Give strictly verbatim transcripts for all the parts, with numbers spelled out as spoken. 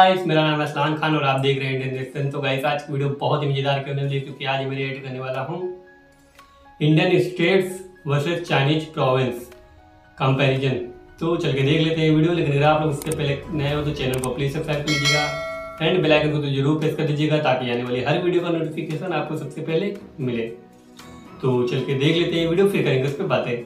Guys, मेरा नाम है असलान खान और आप देख रहे हैं इंडियन रिएक्शन। तो गाइस, आज की वीडियो बहुत ही मजेदार क्यों नहीं, क्योंकि आज मैं रिएक्ट करने वाला हूँ Indian states versus Chinese province comparison. तो चल के देख लेते हैं वीडियो। लेकिन अगर आप लोग उसके पहले नए हो तो चैनल को प्लीज सब्सक्राइब कर लीजिएगा एंड बेल आइकन को तो जरूर प्रेस कर दीजिएगा, ताकि आने वाली हर वीडियो का नोटिफिकेशन आपको सबसे पहले मिले। तो चल के देख लेते हैं वीडियो, फिर करेंगे उस पर बातें।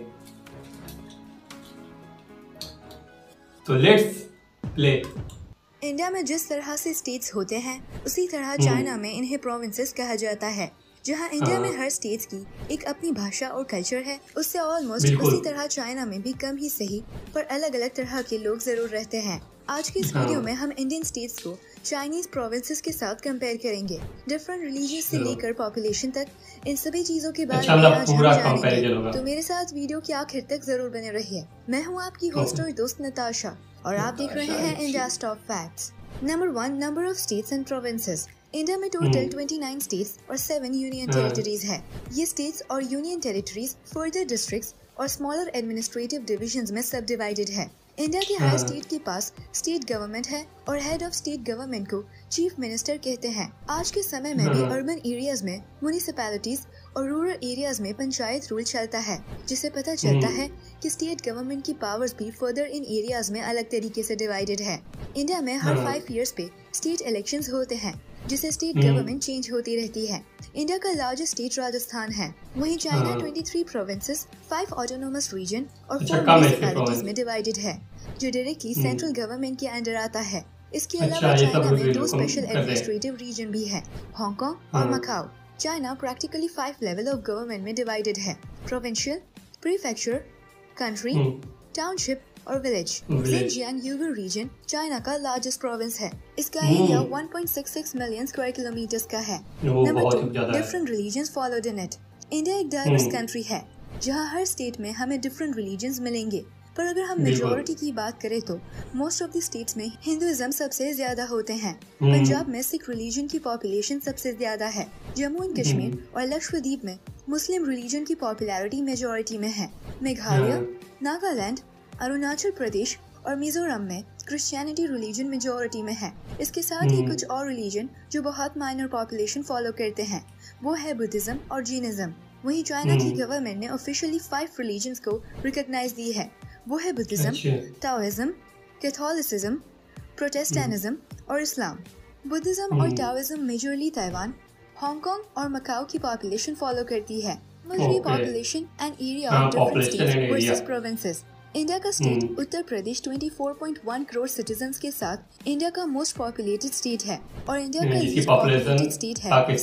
तो लेट्स प्ले। इंडिया में जिस तरह से स्टेट्स होते हैं उसी तरह चाइना में इन्हें प्रोविंसेस कहा जाता है। जहां इंडिया में हर स्टेट्स की एक अपनी भाषा और कल्चर है, उससे ऑलमोस्ट उसी तरह चाइना में भी कम ही सही पर अलग अलग तरह के लोग जरूर रहते हैं। आज की इस वीडियो में हम इंडियन स्टेट्स को चाइनीज प्रोविंसेस के साथ कंपेयर करेंगे। डिफरेंट रिलीजन से लेकर पॉपुलेशन तक, इन सभी चीजों के बारे में आज हम जानेंगे। तो मेरे साथ वीडियो के आखिर तक जरूर बने रहिए। मैं हूँ आपकी होस्ट और दोस्त नताशा और आप देख रहे हैं India's top facts. Number one, number of states and provinces. India में टोटल उनतीस स्टेट्स और सात यूनियन टेरिटरीज है। ये स्टेट्स और यूनियन टेरिटरीज फर्दर डिस्ट्रिक्ट्स और स्मॉलर एडमिनिस्ट्रेटिव डिविजन्स में सब डिवाइडेड है। इंडिया के हर स्टेट के पास स्टेट गवर्नमेंट है और हेड ऑफ स्टेट गवर्नमेंट को चीफ मिनिस्टर कहते हैं। आज के समय में भी अर्बन एरियाज में म्युनिसिपैलिटीज और रूरल एरियाज में पंचायत रूल चलता है, जिससे पता चलता है कि स्टेट गवर्नमेंट की पावर्स भी फर्दर इन एरियाज में अलग तरीके से डिवाइडेड है। इंडिया में हर फाइव इयर्स पे स्टेट इलेक्शंस होते हैं, जिससे स्टेट गवर्नमेंट चेंज होती रहती है। इंडिया का लार्जेस्ट स्टेट राजस्थान है। वहीं चाइना तेईस प्रोविंसेस, फाइव ऑटोनोमस रीजन और फोर म्युनिसिपैलिटीज में डिवाइडेड है, जो डायरेक्टली सेंट्रल गवर्नमेंट के अंडर आता है। इसके अलावा चाइना में दो स्पेशल एडमिनिस्ट्रेटिव रीजन भी है, हांगकांग और Macau. China practically five level of government में डिवाइडेड है: प्रोविंशियल, प्रीफेक्चर, कंट्री, टाउनशिप और village. Xinjiang Uyghur region China का लार्जेस्ट प्रोविंस है। इसका area one point six six million square kilometers का है। Number two, different religions followed in it. India एक diverse country है, जहां हर स्टेट में हमें डिफरेंट रिलीजन्स मिलेंगे। पर अगर हम मेजॉरिटी की बात करें तो मोस्ट ऑफ द स्टेट्स में हिंदुइज्म सबसे ज्यादा होते हैं। पंजाब में सिख रिलीजन की पॉपुलेशन सबसे ज्यादा है। जम्मू एंड कश्मीर और लक्षद्वीप में मुस्लिम रिलीजन की पॉपुलैरिटी मेजॉरिटी में है। मेघालय, नागालैंड, अरुणाचल प्रदेश और मिजोरम में क्रिश्चियनिटी रिलीजन मेजॉरिटी में है। इसके साथ ही कुछ और रिलीजन जो बहुत माइनर पॉपुलेशन फॉलो करते हैं, वो है बुद्धिज्म और जैनिज्म। वहीं चाइना की गवर्नमेंट ने ऑफिशियली फाइव रिलीजन्स को रिकॉग्नाइज दी है। वो है बुद्धिज्म, टाओइज्म, कैथोलिसिज्म, प्रोटेस्टेंटिज्म और इस्लाम। बुद्धिज्म और टाओइज्म मेजरली ताइवान, हांगकांग और मकाओ की पॉपुलेशन फॉलो करती है। Population and area of different states versus provinces. India का स्टेट उत्तर प्रदेश चौबीस पॉइंट एक करोड़ सिटीजन्स के साथ इंडिया का मोस्ट पॉपुलेटेड स्टेट है और इंडिया का लीस्ट पॉपुलेटेड स्टेट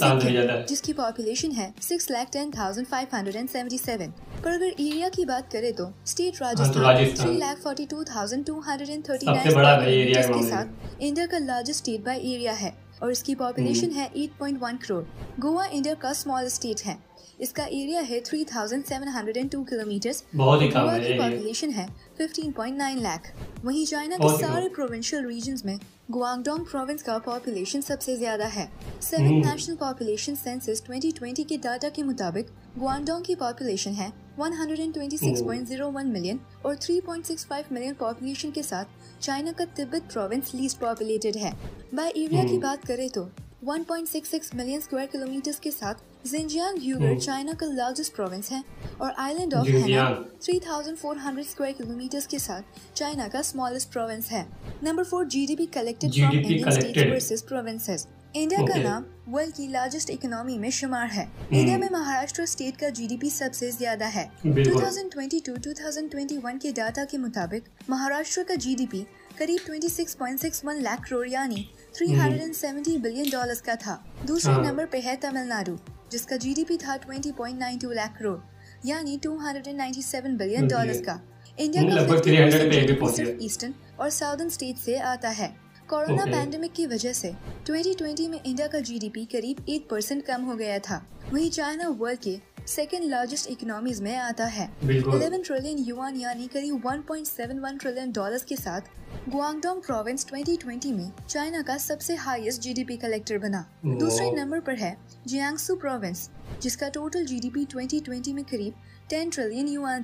है, जिसकी पॉपुलेशन है six lakh ten thousand five hundred and seventy seven. पर अगर एरिया की बात करें तो state Rajasthan three lakh forty two thousand two hundred and thirty nine के साथ इंडिया का लार्जेस्ट स्टेट बाय एरिया है और इसकी पॉपुलेशन है eight point one crore. Goa India का स्मॉल स्टेट है। इसका एरिया है three thousand seven hundred two kilometers. Goa की पॉपुलेशन है फिफ्टीन पॉइंट नाइन लाख। वहीं चाइना के सारे प्रोविंशियल रीजन्स में गुआंगडोंग प्रोविंस का पॉपुलेशन सबसे ज्यादा है। Seventh national population census twenty twenty के डाटा के मुताबिक गुआंगडोंग की पॉपुलेशन है one hundred twenty six point zero one million और three point six five million population के साथ चाइना का तिब्बत प्रोविंस लीस्ट पॉपुलेटेड है। बाय एरिया की बात करें तो one point six six million square kilometers के साथ जिनजियांग यूगर चाइना का लार्जेस्ट प्रोविंस है और island of Hainan three thousand four hundred square kilometers के साथ चाइना का स्मॉलेस्ट प्रोविंस है। Number four, GDP collected from Indian states versus provinces. India का नाम वर्ल्ड की लार्जेस्ट इकोनॉमी में शुमार है। इंडिया में महाराष्ट्र स्टेट का जीडीपी सबसे ज्यादा है। Two thousand twenty two two thousand twenty one के डाटा के मुताबिक महाराष्ट्र का जीडीपी करीब छब्बीस point six one lakh crore यानी तीन सौ सत्तर बिलियन डॉलर्स का था। दूसरे नंबर पे है तमिलनाडु, जिसका जीडीपी था बीस point nine two lakh crore यानी दो सौ सत्तानवे बिलियन डॉलर्स का। इंडिया का फिफ्टी परसेंट ईस्टर्न और साउदर्न स्टेट से आता है। कोरोना पैंडेमिक की वजह से ट्वेंटी ट्वेंटी में इंडिया का जीडीपी करीब एट परसेंट कम हो गया था। वहीं चाइना वर्ल्ड के सेकेंड लार्जेस्ट इकोनॉमीज में आता है। इलेवन ट्रिलियन युआन यानी करीब one point seven one trillion dollars के साथ गुआंगडोंग प्रोविंस ट्वेंटी ट्वेंटी में चाइना का सबसे हाईएस्ट जीडीपी कलेक्टर बना। दूसरे नंबर पर है जियांगसू प्रोविंस, जिसका टोटल जीडीपी ट्वेंटी ट्वेंटी में करीब टेन ट्रिलियन युआन था।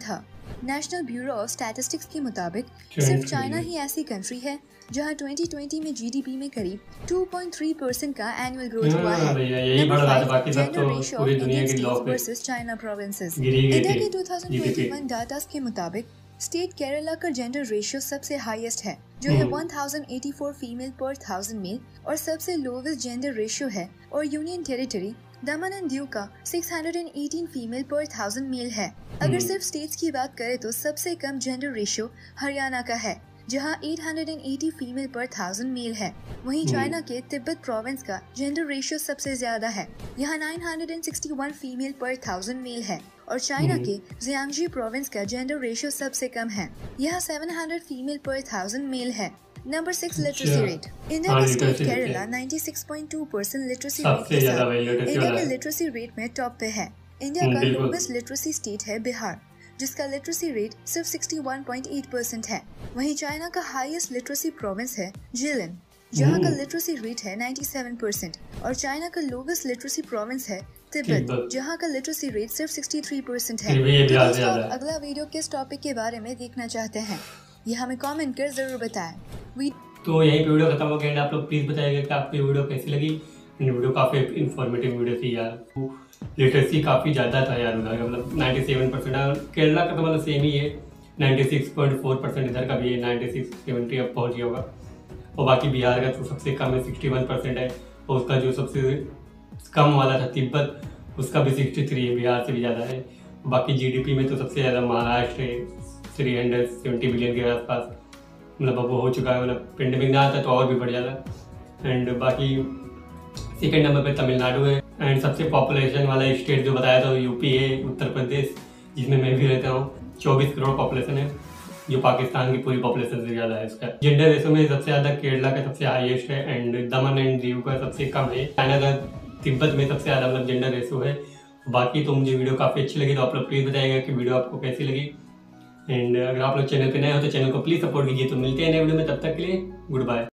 नेशनल ब्यूरो ऑफ स्टैटिस्टिक्स के मुताबिक सिर्फ चाइना ही ऐसी कंट्री है जहां ट्वेंटी ट्वेंटी में जीडीपी में करीब टू पॉइंट थ्री परसेंट का एनुअल ग्रोथ हुआ है। Number five, gender ratio of Indian states versus China provinces. India के two thousand twenty one data के मुताबिक स्टेट केरला का जेंडर रेशियो सबसे हाईएस्ट है, जो है one thousand eighty four female पर थाउजेंड मेल, और सबसे लोवेस्ट जेंडर रेशियो है और union territory Daman and Diu का सिक्स हंड्रेड एटीन फीमेल पर थाउजेंड मेल है। अगर सिर्फ स्टेट्स की बात करें तो सबसे कम जेंडर रेशियो हरियाणा का है, जहां एट हंड्रेड एटी फीमेल पर थाउजेंड मेल है। वहीं चाइना के तिब्बत प्रोविंस का जेंडर रेशियो सबसे ज्यादा है, यहाँ nine hundred sixty one female पर थाउजेंड मेल है, और चाइना के जियांगजी प्रोविंस का जेंडर रेशियो सबसे कम है, यहाँ सेवन हंड्रेड फीमेल पर थाउजेंड मेल है। Number six, literacy rate. India का state Kerala ninety six point two percent literacy rate के साथ इंडिया के लिटरेसी रेट में टॉप पे है। इंडिया का लोवेस्ट लिटरेसी स्टेट है बिहार, जिसका लिटरेसी रेट सिर्फ sixty one point eight percent है। वहीं चाइना का हाईएस्ट लिटरेसी प्रोविंस है जिलिन, जहां का लिटरेसी रेट है नाइंटी सेवन परसेंट, और चाइना का लोवेस्ट लिटरेसी प्रोविंस है तिब्बत, जहां का लिटरेसी रेट सिर्फ सिक्सटी थ्री परसेंट है। तो दोस्तों, अगला वीडियो किस टॉपिक के बारे में देखना चाहते हैं ये हमें कमेंट कर जरूर बताएं। तो यहीं पे वीडियो खत्म हो गया। आप लोग प्लीज बताइएगा कि आपको वीडियो कैसी लगी। वीडियो काफी इंफॉर्मेटिव वीडियो थी यार। लिटरेसी काफी ज्यादा था यार उधर का, मतलब नाइंटी सेवन परसेंट। केरला का तो मतलब सेम ही है, ninety six point four percent इधर का भी है, नाइंटी सिक्स सेवेंटी अब पहुंच गया होगा। और बाकी बिहार का तो सबसे कम है, सिक्सटी वन परसेंट है। और उसका जो सबसे कम वाला था तिब्बत, उसका भी सिक्सटी थ्री है, बिहार से भी ज़्यादा है। बाकी जीडीपी में तो सबसे ज़्यादा महाराष्ट्र है, थ्री हंड्रेड सेवेंटी बिलियन के आसपास, मतलब अब वो हो चुका है। मतलब पेंडेमिक ना आता तो और भी बढ़ जाता। एंड बाकी सेकेंड नंबर पे तमिलनाडु है। एंड सबसे पॉपुलेशन वाला स्टेट जो बताया था यूपी है, उत्तर प्रदेश, जिसमें मैं भी रहता हूँ। चौबीस करोड़ पॉपुलेशन है, जो पाकिस्तान की पूरी पॉपुलेशन से ज़्यादा है। इसका जेंडर रेशो में सबसे ज़्यादा केरला का सबसे हाईएस्ट है, एंड दमन एंड दीव का सबसे कम है। चाइना का तिब्बत में सबसे ज़्यादा मतलब जेंडर रेशो है। बाकी तो मुझे वीडियो काफ़ी अच्छी लगी, तो आप लोग प्लीज़ बताइएगा कि वीडियो आपको कैसी लगी। एंड अगर आप लोग चैनल पे नए हो तो चैनल को प्लीज़ सपोर्ट कीजिए। तो मिलते हैं नए वीडियो में, तब तक के लिए गुड बाय।